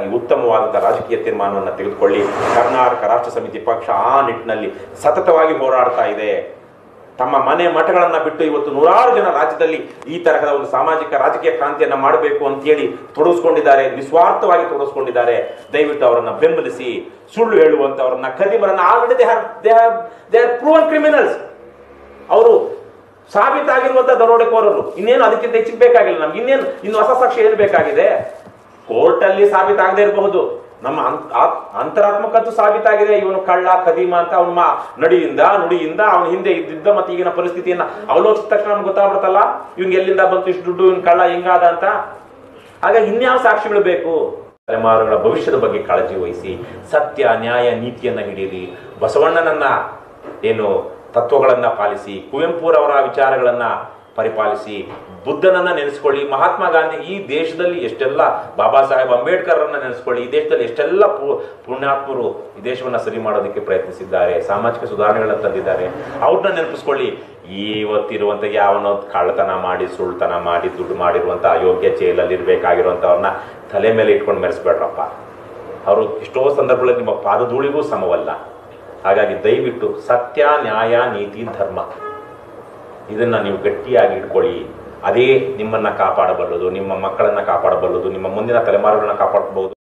ಉತ್ತಮವಾದಂಥ ರಾಜಕೀಯ ತೀರ್ಮಾನವನ್ನು ತೆಗೆದುಕೊಳ್ಳಿ. ಕರ್ನಾಟಕ ರಾಷ್ಟ್ರ ಸಮಿತಿ ಪಕ್ಷ ಆ ನಿಟ್ಟಿನಲ್ಲಿ ಸತತವಾಗಿ ಹೋರಾಡ್ತಾ ಇದೆ. ತಮ್ಮ ಮನೆ ಮಠಗಳನ್ನು ಬಿಟ್ಟು ಇವತ್ತು ನೂರಾರು ಜನ ರಾಜ್ಯದಲ್ಲಿ ಈ ತರಹದ ಒಂದು ಸಾಮಾಜಿಕ ರಾಜಕೀಯ ಕ್ರಾಂತಿಯನ್ನು ಮಾಡಬೇಕು ಅಂತೇಳಿ ತೊಡಗಿಸ್ಕೊಂಡಿದ್ದಾರೆ, ನಿಸ್ವಾರ್ಥವಾಗಿ ತೊಡಗಿಸ್ಕೊಂಡಿದ್ದಾರೆ. ದಯವಿಟ್ಟು ಅವರನ್ನ ಬೆಂಬಲಿಸಿ. ಸುಳ್ಳು ಹೇಳುವಂತವರನ್ನ, ಖದೀಮರನ್ನ already they are proven criminals. ಅವರು ಸಾಬೀತಾಗಿರುವಂತ ದರೋಡೆಕೋರರು. ಇನ್ನೇನು ಅದಕ್ಕಿಂತ ಹೆಚ್ಚಿಗೆ ಬೇಕಾಗಿಲ್ಲ ನಮ್ಗೆ. ಇನ್ನು ಹೊಸ ಸಾಕ್ಷಿ ಏನು ಬೇಕಾಗಿದೆ? ಕೋರ್ಟಲ್ಲಿ ಸಾಬೀತಾಗದೇ ಇರಬಹುದು, ನಮ್ಮ ಅಂತರಾತ್ಮಕಂತೂ ಸಾಬೀತಾಗಿದೆ ಇವನು ಕಳ್ಳ ಖದೀಮ ಅಂತ. ಅವನ ನುಡಿಯಿಂದ ಅವನ ಹಿಂದೆ ಇದ್ದಿದ್ದ ಮತ್ತೆ ಈಗಿನ ಪರಿಸ್ಥಿತಿಯನ್ನ ಅವಲೋಕಿಸಿದ ತಕ್ಷಣ ನಮ್ಗೆ ಗೊತ್ತಾಗ್ಬಿಡ್ತಲ್ಲ ಇವ್ಗೆ ಎಲ್ಲಿಂದ ಬಂತು ಇಷ್ಟು ದುಡ್ಡು, ಇವ್ನ ಕಳ್ಳ ಹಿಂಗಾದ ಅಂತ. ಹಾಗಾಗಿ ಇನ್ಯಾವ ಸಾಕ್ಷಿಗಳು ಬೇಕು? ತಲೆಮಾರುಗಳ ಭವಿಷ್ಯದ ಬಗ್ಗೆ ಕಾಳಜಿ ವಹಿಸಿ, ಸತ್ಯ ನ್ಯಾಯ ನೀತಿಯನ್ನ ಹಿಡೀರಿ. ಬಸವಣ್ಣನನ್ನ ಏನು ತತ್ವಗಳನ್ನ ಪಾಲಿಸಿ, ಕುವೆಂಪುರವರ ವಿಚಾರಗಳನ್ನ ಪರಿಪಾಲಿಸಿ, ಬುದ್ಧನನ್ನ ನೆನೆಸ್ಕೊಳ್ಳಿ, ಮಹಾತ್ಮ ಗಾಂಧಿ, ಈ ದೇಶದಲ್ಲಿ ಎಷ್ಟೆಲ್ಲ ಬಾಬಾ ಸಾಹೇಬ್ ಅಂಬೇಡ್ಕರ್ ಅನ್ನ ನೆನೆಸ್ಕೊಳ್ಳಿ. ಈ ದೇಶದಲ್ಲಿ ಎಷ್ಟೆಲ್ಲ ಪುಣ್ಯಾತ್ಮರು ಈ ದೇಶವನ್ನ ಸರಿ ಮಾಡೋದಕ್ಕೆ ಪ್ರಯತ್ನಿಸಿದ್ದಾರೆ, ಸಾಮಾಜಿಕ ಸುಧಾರಣೆಗಳನ್ನ ತಂದಿದ್ದಾರೆ. ಅವ್ರನ್ನ ನೆನಪಿಸ್ಕೊಳ್ಳಿ. ಇವತ್ತಿರುವಂತ ಯಾವನೋ ಕಳ್ಳತನ ಮಾಡಿ, ಸುಳ್ತನ ಮಾಡಿ, ದುಡ್ಡು ಮಾಡಿರುವಂತ ಅಯೋಗ್ಯ ಜೈಲಲ್ಲಿ ಇರ್ಬೇಕಾಗಿರುವಂತವ್ರನ್ನ ತಲೆ ಮೇಲೆ ಇಟ್ಕೊಂಡು ಮೆರೆಸ್ಬೇಡ್ರಪ್ಪ. ಅವರು ಎಷ್ಟೋ ಸಂದರ್ಭಗಳಲ್ಲಿ ನಿಮ್ಮ ಪಾದಧೂಳಿಗೂ ಸಮವಲ್ಲ. ಹಾಗಾಗಿ ದಯವಿಟ್ಟು ಸತ್ಯ ನ್ಯಾಯ ನೀತಿ ಧರ್ಮ ಇದನ್ನ ನೀವು ಗಟ್ಟಿಯಾಗಿ ಇಟ್ಕೊಳ್ಳಿ. ಅದೇ ನಿಮ್ಮನ್ನ ಕಾಪಾಡಬಲ್ಲದು, ನಿಮ್ಮ ಮಕ್ಕಳನ್ನ ಕಾಪಾಡಬಲ್ಲದು, ನಿಮ್ಮ ಮುಂದಿನ ತಲೆಮಾರುಗಳನ್ನ ಕಾಪಾಡಬಹುದು.